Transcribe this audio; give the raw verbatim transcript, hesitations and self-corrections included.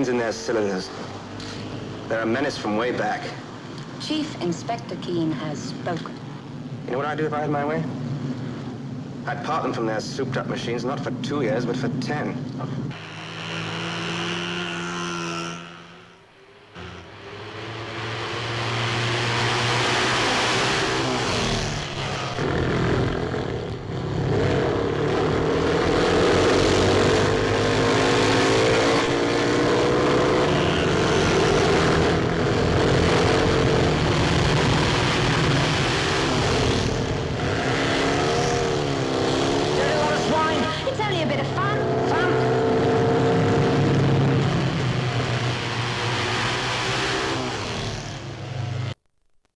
brains in their cylinders. They're a menace from way back. Chief Inspector Keene has spoken. You know what I'd do if I had my way? I'd part them from their souped-up machines, not for two years, but for ten.